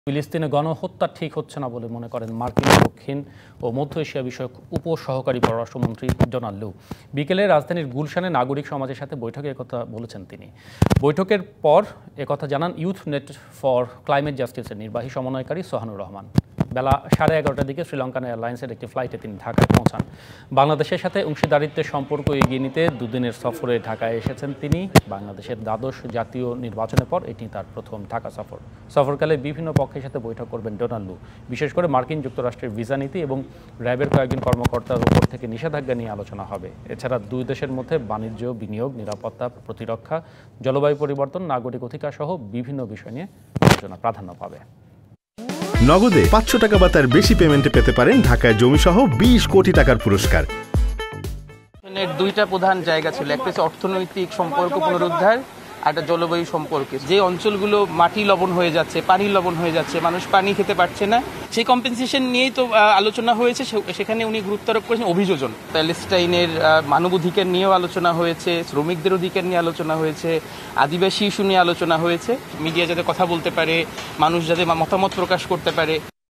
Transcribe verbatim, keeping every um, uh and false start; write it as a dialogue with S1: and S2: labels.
S1: ফিলিস্তিনে গণহত্যা ঠিক হচ্ছে না বলে মনে করেন মার্কিন দক্ষিণ ও মধ্য এশিয়া বিষয়ক উপসহকারী পররাষ্ট্রমন্ত্রী ডোনাল্ড লু। বিকেলে রাজধানীর গুলশানে নাগরিক সমাজের সাথে বৈঠকে একথা বলেছেন তিনি। বৈঠকের পর একথা জানান ইউথ নেট ফর ক্লাইমেট জাস্টিসের নির্বাহী সমন্বয়কারী সোহানুর রহমান। বেলা সাড়ে এগারোটার দিকে শ্রীলঙ্কান এয়ারলাইন্সের একটি ফ্লাইটে তিনি ঢাকায় পৌঁছান। বাংলাদেশের সাথে অংশীদারিত্বের সম্পর্ক এগিয়ে নিতে দুদিনের সফরে ঢাকায় এসেছেন তিনি। বাংলাদেশের দ্বাদশ জাতীয় নির্বাচনের পর এটি তার প্রথম ঢাকা সফর। সফরকালে বিভিন্ন পক্ষের সাথে বৈঠক করবেন ডোনাল্ড লু। বিশেষ করে মার্কিন যুক্তরাষ্ট্রের ভিসা নীতি এবং র্যাবের কয়েকজন কর্মকর্তার উপর থেকে নিষেধাজ্ঞা নিয়ে আলোচনা হবে। এছাড়া দুই দেশের মধ্যে বাণিজ্য, বিনিয়োগ, নিরাপত্তা, প্রতিরক্ষা, জলবায়ু পরিবর্তন, নাগরিক অধিকার সহ বিভিন্ন বিষয় নিয়ে আলোচনা প্রাধান্য পাবে।
S2: নগদে পাঁচশো টাকা বা তার বেশি পেমেন্টে পেতে পারেন ঢাকায় জমিসহ বিশ কোটি টাকার পুরস্কার।
S3: দুইটা প্রধান জায়গা ছিল, একটা হচ্ছে অর্থনৈতিক সম্পর্ক পুনরুদ্ধার, একটা জলবায়ু সম্পর্কে। যে অঞ্চলগুলো মাটি লবণ হয়ে যাচ্ছে, পানি লবণ হয়ে যাচ্ছে, মানুষ পানি খেতে পারছে না, সেই কম্পেনসেশন নিয়েই তো আলোচনা হয়েছে। সেখানে উনি গুরুত্ব আরোপ করেছেন অভিযোজন। প্যালেস্টাইনের মানবাধিকার নিয়েও আলোচনা হয়েছে, শ্রমিকদের অধিকার নিয়ে আলোচনা হয়েছে, আদিবাসী ইস্যু নিয়ে আলোচনা হয়েছে। মিডিয়া যাতে কথা বলতে পারে, মানুষ যাতে মতামত প্রকাশ করতে পারে।